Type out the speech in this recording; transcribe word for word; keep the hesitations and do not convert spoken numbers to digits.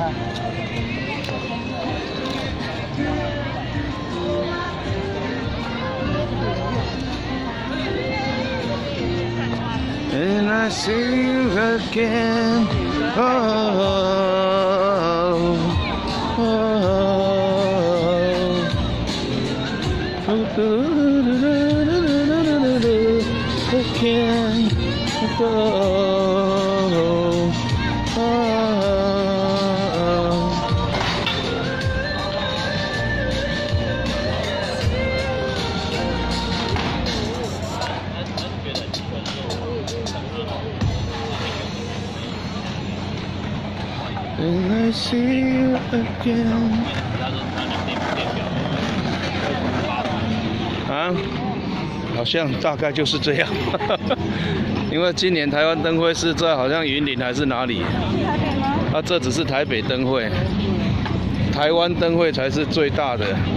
And I see you again. Oh, oh, oh. Again. Oh, oh, oh. And I see you again. 啊，好像大概就是这样。因为今年台湾灯会是在好像云林还是哪里？ 台北吗？ 啊，这只是台北灯会，台湾灯会才是最大的。